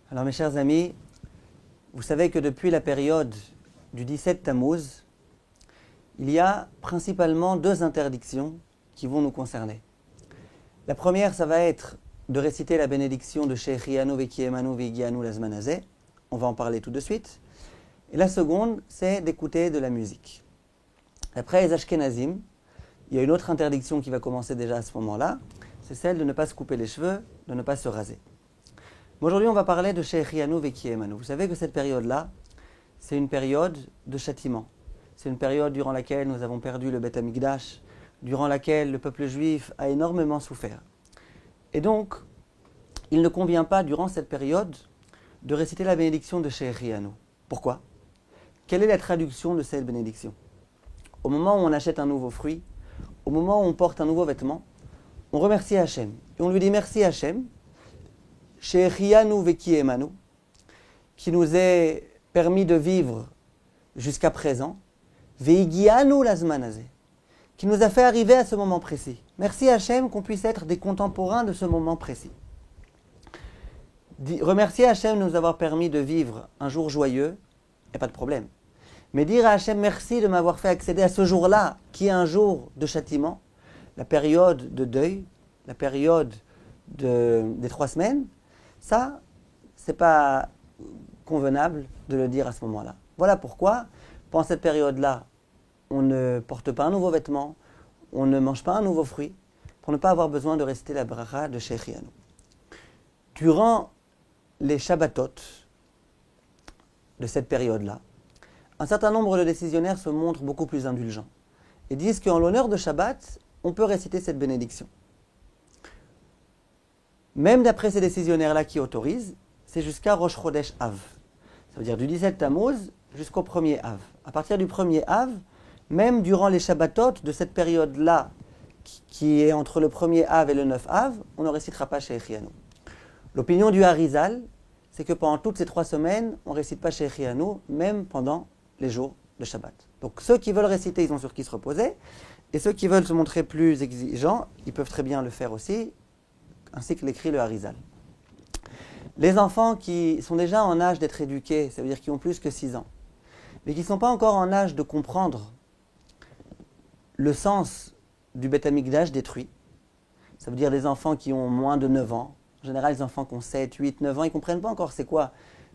Alors mes chers amis, vous savez que depuis la période du 17 Tammuz, il y a principalement deux interdictions qui vont nous concerner. La première, ça va être de réciter la bénédiction de Shechianu Vekiemanu Vegianu Lazman Hazeh. On va en parler tout de suite. Et la seconde, c'est d'écouter de la musique. Après les Ashkenazim, il y a une autre interdiction qui va commencer déjà à ce moment-là, c'est celle de ne pas se couper les cheveux, de ne pas se raser. Mais aujourd'hui, on va parler de Shechianu Vekiemanu. Vous savez que cette période-là, c'est une période de châtiment. C'est une période durant laquelle nous avons perdu le Beth Amikdash, durant laquelle le peuple juif a énormément souffert. Et donc, il ne convient pas, durant cette période, de réciter la bénédiction de Shechianu. Pourquoi? Quelle est la traduction de cette bénédiction? Au moment où on achète un nouveau fruit, au moment où on porte un nouveau vêtement, on remercie Hachem. Et on lui dit merci Hachem, Shechianu Vekiemanu, qui nous ait permis de vivre jusqu'à présent, Veigianu Lazman Hazeh, qui nous a fait arriver à ce moment précis. Merci Hachem qu'on puisse être des contemporains de ce moment précis. Remercier Hachem de nous avoir permis de vivre un jour joyeux, il n'y a pas de problème. Mais dire à Hachem merci de m'avoir fait accéder à ce jour-là, qui est un jour de châtiment, la période de deuil, la période des 3 semaines, ça, c'est pas convenable de le dire à ce moment-là. Voilà pourquoi, pendant cette période-là, on ne porte pas un nouveau vêtement, on ne mange pas un nouveau fruit, pour ne pas avoir besoin de réciter la bracha de Shechianu. Durant les Shabbatot de cette période-là, un certain nombre de décisionnaires se montrent beaucoup plus indulgents et disent qu'en l'honneur de Shabbat, on peut réciter cette bénédiction. Même d'après ces décisionnaires-là qui autorisent, c'est jusqu'à Rosh Chodesh Av. Ça veut dire du 17 Tammuz jusqu'au 1er Av. À partir du 1er Av, même durant les Shabbatot de cette période-là, qui est entre le 1er Av et le 9 Av, on ne récitera pas Shechianu. L'opinion du Harizal, c'est que pendant toutes ces 3 semaines, on ne récite pas Shechianu, même pendant les jours de Shabbat. Donc ceux qui veulent réciter, ils ont sur qui se reposer, et ceux qui veulent se montrer plus exigeants, ils peuvent très bien le faire aussi, ainsi que l'écrit le Harizal. Les enfants qui sont déjà en âge d'être éduqués, ça veut dire qui ont plus que 6 ans, mais qui ne sont pas encore en âge de comprendre le sens du Beth Amikdash détruit, ça veut dire des enfants qui ont moins de 9 ans, en général les enfants qui ont 7, 8, 9 ans, ils ne comprennent pas encore c'est quoi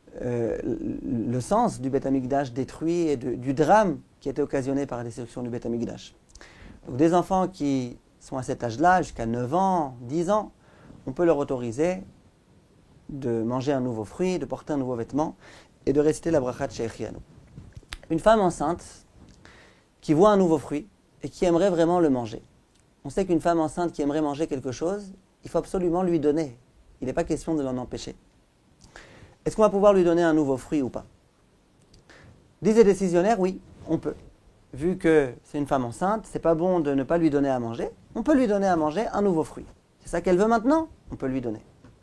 le sens du Beth Amikdash détruit et du drame qui a été occasionné par la destruction du Beth Amikdash. Donc des enfants qui sont à cet âge-là, jusqu'à 9 ans, 10 ans, on peut leur autoriser de manger un nouveau fruit, de porter un nouveau vêtement et de réciter la bracha de Shechianu. Une femme enceinte qui voit un nouveau fruit et qui aimerait vraiment le manger. On sait qu'une femme enceinte qui aimerait manger quelque chose, il faut absolument lui donner. Il n'est pas question de l'en empêcher. Est-ce qu'on va pouvoir lui donner un nouveau fruit ou pas? Disent les décisionnaires, oui, on peut. Vu que c'est une femme enceinte, c'est pas bon de ne pas lui donner à manger. On peut lui donner à manger un nouveau fruit. C'est ça qu'elle veut maintenant, on peut lui donner.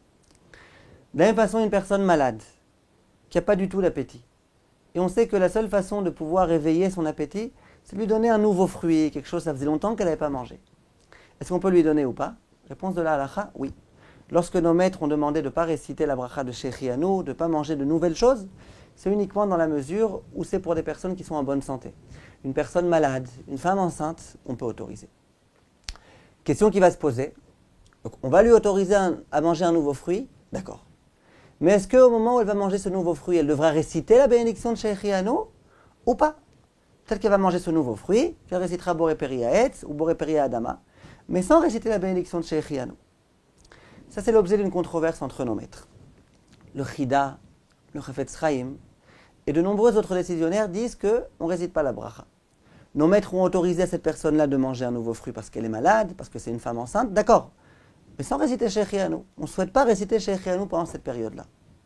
De la même façon, une personne malade, qui n'a pas du tout d'appétit. Et on sait que la seule façon de pouvoir éveiller son appétit, c'est de lui donner un nouveau fruit, quelque chose, ça faisait longtemps qu'elle n'avait pas mangé. Est-ce qu'on peut lui donner ou pas? Réponse de la halacha, oui. Lorsque nos maîtres ont demandé de ne pas réciter la bracha de Shechianu, de ne pas manger de nouvelles choses, c'est uniquement dans la mesure où c'est pour des personnes qui sont en bonne santé. Une personne malade, une femme enceinte, on peut autoriser. Question qui va se poser. Donc, on va lui autoriser à manger un nouveau fruit, d'accord. Mais est-ce qu'au moment où elle va manger ce nouveau fruit, elle devra réciter la bénédiction de Shechianu ou pas? Peut-être qu'elle va manger ce nouveau fruit, qu'elle récitera Boré Peri Haetz ou Boré Peri Adama, mais sans réciter la bénédiction de Shechianu. Ça, c'est l'objet d'une controverse entre nos maîtres. Le Chida, le Chafetz Chaim et de nombreux autres décisionnaires disent qu'on ne récite pas la bracha. Nos maîtres ont autorisé à cette personne-là de manger un nouveau fruit parce qu'elle est malade, parce que c'est une femme enceinte, d'accord. Mais sans réciter Shechianu. On ne souhaite pas réciter Shechianu pendant cette période-là.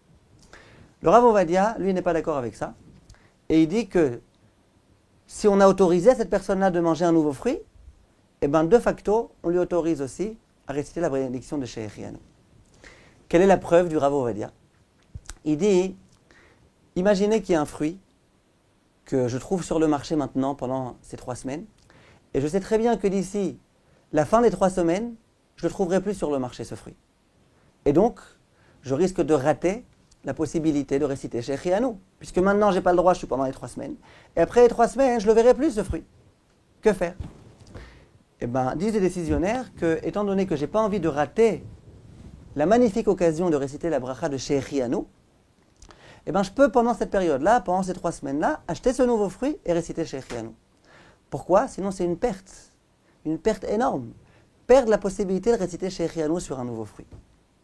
Le Rav Ovadia, lui, n'est pas d'accord avec ça. Et il dit que si on a autorisé à cette personne-là de manger un nouveau fruit, eh bien, de facto, on lui autorise aussi à réciter la bénédiction de Shechianu. Quelle est la preuve du Rav Ovadia? Il dit, imaginez qu'il y a un fruit que je trouve sur le marché maintenant pendant ces 3 semaines, et je sais très bien que d'ici la fin des 3 semaines, je ne le trouverai plus sur le marché ce fruit. Et donc, je risque de rater la possibilité de réciter Shechianu. Puisque maintenant, je n'ai pas le droit, je suis pendant les 3 semaines. Et après les 3 semaines, je ne le verrai plus, ce fruit. Que faire? Eh bien, disent les décisionnaires que, étant donné que je n'ai pas envie de rater la magnifique occasion de réciter la bracha de Shechianu, eh bien, je peux, pendant cette période-là, pendant ces 3 semaines-là, acheter ce nouveau fruit et réciter Shechianu. Pourquoi? Sinon, c'est une perte énorme. Perdre la possibilité de réciter Shechianu sur un nouveau fruit.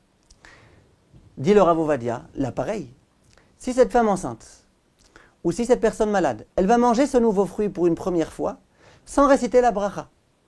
Dit le Rav Ovadia, là pareil. Si cette femme enceinte, ou si cette personne malade, elle va manger ce nouveau fruit pour une première fois, sans réciter la bracha,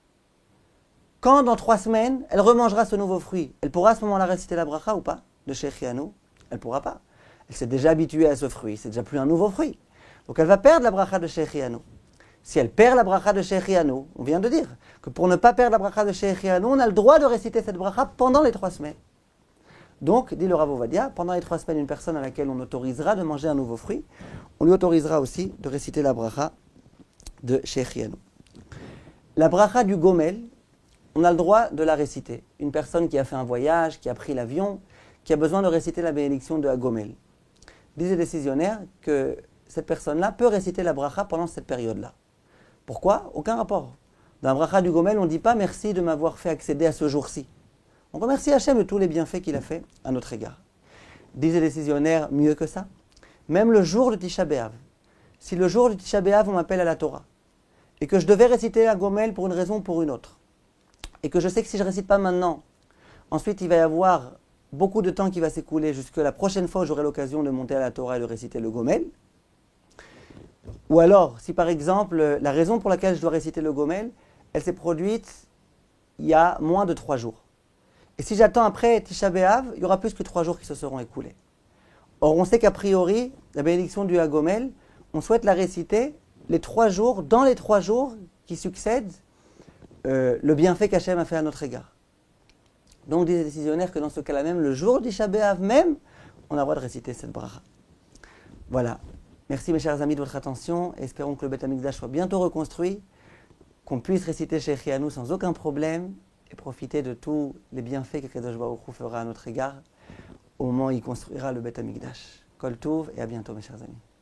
quand dans 3 semaines, elle remangera ce nouveau fruit, elle pourra à ce moment-là réciter la bracha ou pas? De Shechianu? Elle ne pourra pas. Elle s'est déjà habituée à ce fruit, c'est déjà plus un nouveau fruit. Donc elle va perdre la bracha de Shechianu. Si elle perd la bracha de Shechianu, on vient de dire que pour ne pas perdre la bracha de Shechianu, on a le droit de réciter cette bracha pendant les 3 semaines. Donc, dit le Rav Ovadia, pendant les 3 semaines, une personne à laquelle on autorisera de manger un nouveau fruit, on lui autorisera aussi de réciter la bracha de Shechianu. La bracha du Gomel, on a le droit de la réciter. Une personne qui a fait un voyage, qui a pris l'avion, qui a besoin de réciter la bénédiction de Gomel. Disent les décisionnaires que cette personne-là peut réciter la bracha pendant cette période-là. Pourquoi? Aucun rapport. Dans la bracha du Gomel, on ne dit pas merci de m'avoir fait accéder à ce jour-ci. On remercie Hachem de tous les bienfaits qu'il a fait à notre égard. Disent les décisionnaires, mieux que ça. Même le jour de Tisha B'Av. Si le jour de Tisha B'Av, on m'appelle à la Torah, et que je devais réciter la Gomel pour une raison ou pour une autre, et que je sais que si je ne récite pas maintenant, ensuite il va y avoir beaucoup de temps qui va s'écouler jusqu'à la prochaine fois où j'aurai l'occasion de monter à la Torah et de réciter le Gomel. Ou alors, si par exemple, la raison pour laquelle je dois réciter le Gomel, elle s'est produite il y a moins de 3 jours. Et si j'attends après Tisha B'Av, il y aura plus que 3 jours qui se seront écoulés. Or, on sait qu'a priori, la bénédiction du Hagomel, on souhaite la réciter les 3 jours, dans les 3 jours qui succèdent le bienfait qu'Hachem a fait à notre égard. Donc, disent les décisionnaires que dans ce cas-là même, le jour du Tisha B'Av même, on a le droit de réciter cette bracha. Voilà. Merci mes chers amis de votre attention. Espérons que le Beth Amikdash soit bientôt reconstruit, qu'on puisse réciter Shechianu sans aucun problème, et profiter de tous les bienfaits que Kadosh Baruch Hu fera à notre égard au moment où il construira le Beth Amikdash. Kol Tov et à bientôt mes chers amis.